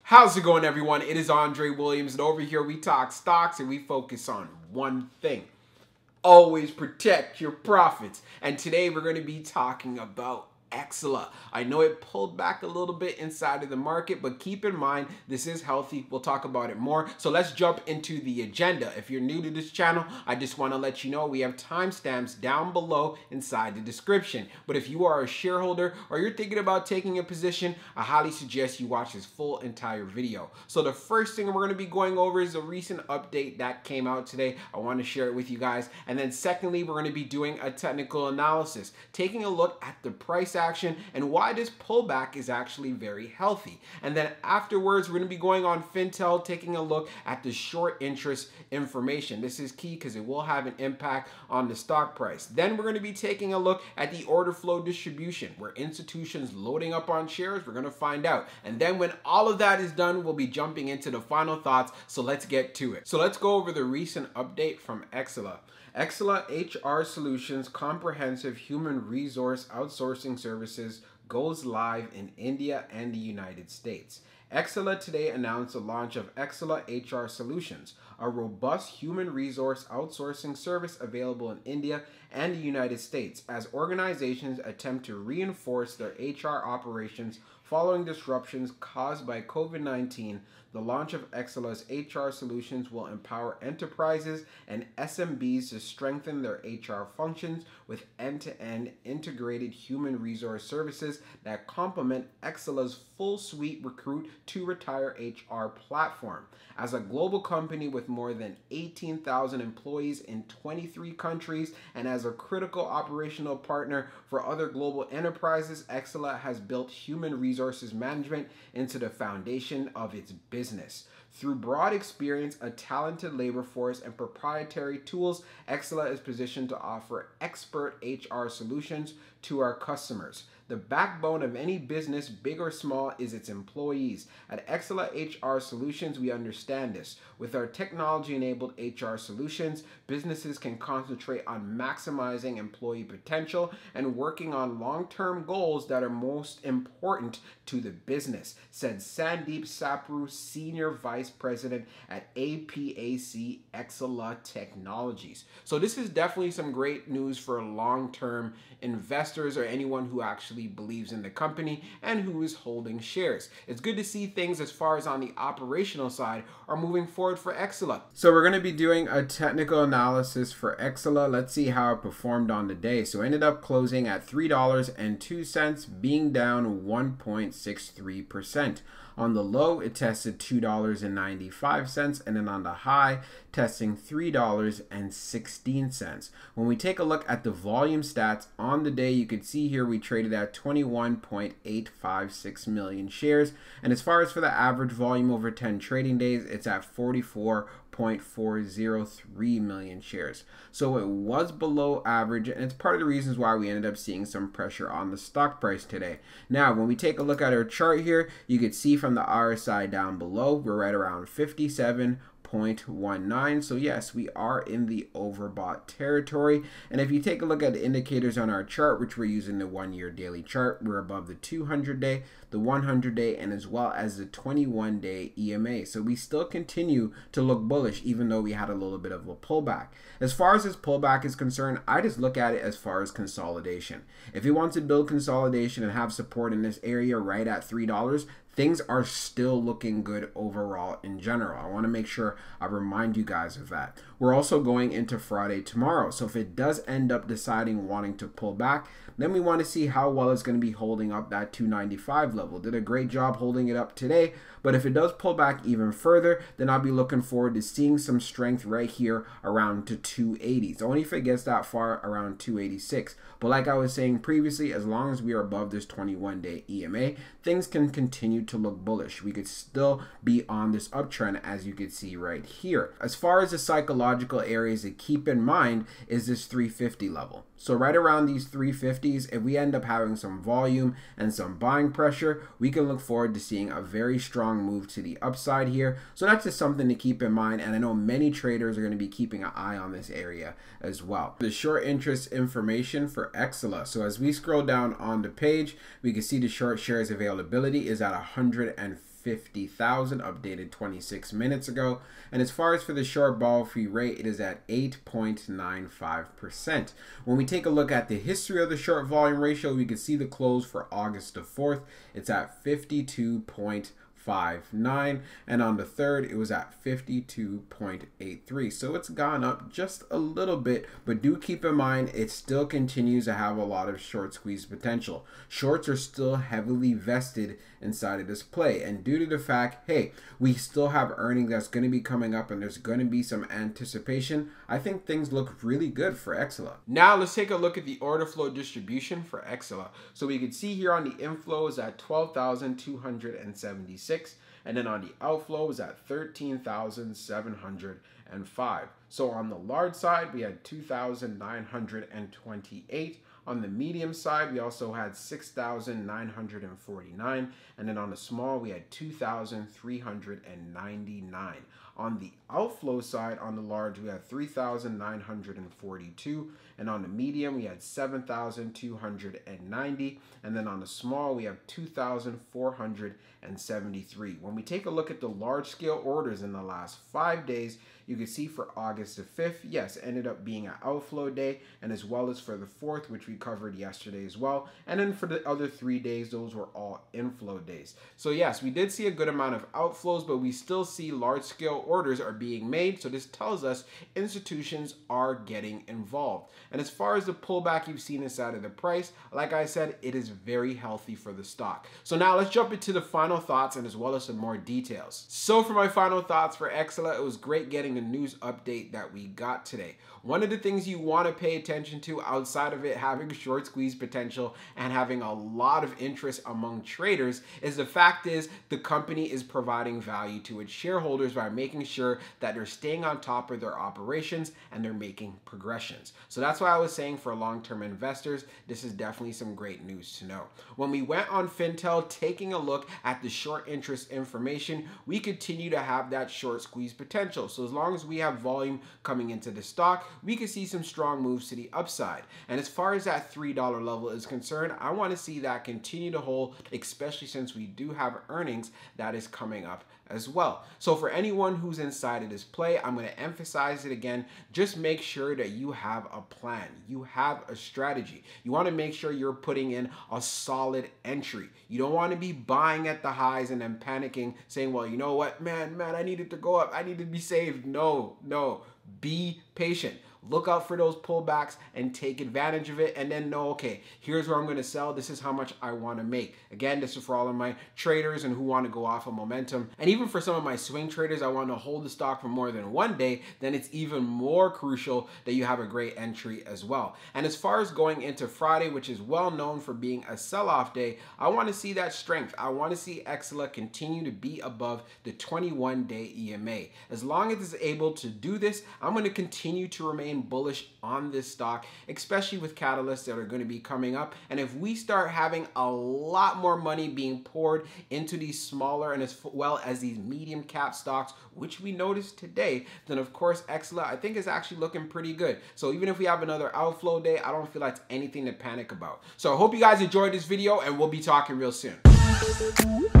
How's it going, everyone? It is Andre Williams, and over here we talk stocks and we focus on one thing. Always protect your profits. And today we're going to be talking about Exela. I know it pulled back a little bit inside of the market, but keep in mind, this is healthy. We'll talk about it more. So let's jump into the agenda. If you're new to this channel, I just want to let you know we have timestamps down below inside the description. But if you are a shareholder or you're thinking about taking a position, I highly suggest you watch this full entire video. So the first thing we're going to be going over is a recent update that came out today. I want to share it with you guys. And then secondly, we're going to be doing a technical analysis, taking a look at the price action and why this pullback is actually very healthy. And then afterwards, we're going to be going on Fintel, taking a look at the short interest information. This is key because it will have an impact on the stock price. Then we're going to be taking a look at the order flow distribution, where institutions loading up on shares. We're going to find out. And then when all of that is done, we'll be jumping into the final thoughts. So let's get to it. So let's go over the recent update from Exela. Exela HR Solutions Comprehensive Human Resource Outsourcing Services goes live in India and the United States. Exela today announced the launch of Exela HR Solutions, a robust human resource outsourcing service available in India and the United States as organizations attempt to reinforce their HR operations following disruptions caused by COVID-19. The launch of Exela's HR Solutions will empower enterprises and SMBs to strengthen their HR functions with end-to-end integrated human resource services that complement Exela's full suite recruit to retire HR platform. As a global company with more than 18,000 employees in 23 countries and as a critical operational partner for other global enterprises, Exela has built human resources management into the foundation of its business. Through broad experience, a talented labor force, and proprietary tools, Exela is positioned to offer expert HR solutions to our customers. The backbone of any business, big or small, is its employees. At Exela HR Solutions, we understand this. With our technology-enabled HR solutions, businesses can concentrate on maximizing employee potential and working on long-term goals that are most important to the business, said Sandeep Sapru, Senior Vice President at APAC Exela Technologies. So this is definitely some great news for long-term investors or anyone who actually believes in the company and who is holding shares. It's good to see things as far as on the operational side are moving forward for Exela. So we're going to be doing a technical analysis for Exela. Let's see how it performed on the day. So it ended up closing at $3.02, being down 1.63%. On the low, it tested $2.95, and then on the high, testing $3.16. When we take a look at the volume stats on the day, you can see here we traded at 21.856 million shares. And as far as for the average volume over 10 trading days, it's at 44.403 million shares. So it was below average, and it's part of the reasons why we ended up seeing some pressure on the stock price today. Now, when we take a look at our chart here, you can see from the RSI down below, we're right around 57.19. So yes, we are in the overbought territory. And if you take a look at the indicators on our chart, which we're using the 1-year daily chart, we're above the 200-day, the 100-day, and as well as the 21-day EMA. So we still continue to look bullish, even though we had a little bit of a pullback. As far as this pullback is concerned, I just look at it as far as consolidation. If you want to build consolidation and have support in this area right at $3, things are still looking good overall in general. I want to make sure I remind you guys of that. We're also going into Friday tomorrow. So if it does end up deciding wanting to pull back, then we want to see how well it's going to be holding up that 295 level. Did a great job holding it up today, but if it does pull back even further, then I'll be looking forward to seeing some strength right here around to 280. So only if it gets that far, around 286. But like I was saying previously, as long as we are above this 21-day EMA, things can continue to look bullish. We could still be on this uptrend, as you can see right here. As far as the psychological areas to keep in mind is this 350 level. So right around these 350s, if we end up having some volume and some buying pressure, we can look forward to seeing a very strong move to the upside here. So that's just something to keep in mind, and I know many traders are going to be keeping an eye on this area as well. The short interest information for Exela. So as we scroll down on the page, we can see the short shares availability is at 150 50,000, updated 26 minutes ago. And as far as for the short borrow fee rate, it is at 8.95%. When we take a look at the history of the short volume ratio, we can see the close for August the 4th. It's at 52.59, and on the 3rd it was at 52.83. so it's gone up just a little bit, but do keep in mind it still continues to have a lot of short squeeze potential. Shorts are still heavily vested inside of this play, and due to the fact, hey, we still have earnings that's going to be coming up and there's going to be some anticipation, I think things look really good for Exela. Now let's take a look at the order flow distribution for Exela. So we can see here on the inflow is at 12,276, and then on the outflow is at 13,705. So on the large side, we had 2,928. On the medium side, we also had 6,949. And then on the small, we had 2,399. On the outflow side, on the large, we had 3,942. And on the medium, we had 7,290. And then on the small, we have 2,473. When we take a look at the large scale orders in the last 5 days, you can see for August the 5th, yes, ended up being an outflow day, and as well as for the 4th, which we covered yesterday as well. And then for the other 3 days, those were all inflow days. So yes, we did see a good amount of outflows, but we still see large scale orders are being made. So this tells us institutions are getting involved. And as far as the pullback you've seen inside of the price, like I said, it is very healthy for the stock. So now let's jump into the final thoughts and as well as some more details. So for my final thoughts for Exela, it was great getting the news update that we got today. One of the things you want to pay attention to outside of it having short squeeze potential and having a lot of interest among traders is the fact is the company is providing value to its shareholders by making sure that they're staying on top of their operations and they're making progressions. So that's why I was saying for long-term investors, this is definitely some great news to know. When we went on Fintel taking a look at the short interest information, we continue to have that short squeeze potential. So as long as we have volume coming into the stock, we can see some strong moves to the upside. And as far as that $3 level is concerned, I want to see that continue to hold, especially since we do have earnings that is coming up as well. So for anyone who's inside of this play, I'm going to emphasize it again. Just make sure that you have a plan. You have a strategy. You want to make sure you're putting in a solid entry. You don't want to be buying at the highs and then panicking saying, well, you know what, man, I need it to go up. I need to be saved. No. Be patient. Look out for those pullbacks and take advantage of it, and then know, okay, here's where I'm going to sell. This is how much I want to make. Again, this is for all of my traders and who want to go off of momentum. And even for some of my swing traders, I want to hold the stock for more than one day. Then it's even more crucial that you have a great entry as well. And as far as going into Friday, which is well known for being a sell-off day, I want to see that strength. I want to see Exela continue to be above the 21-day EMA. As long as it's able to do this, I'm going to continue to remain bullish on this stock, especially with catalysts that are going to be coming up. And if we start having a lot more money being poured into these smaller and as well as these medium cap stocks, which we noticed today, then of course Exela I think is actually looking pretty good. So even if we have another outflow day, I don't feel like it's anything to panic about. So I hope you guys enjoyed this video, and we'll be talking real soon.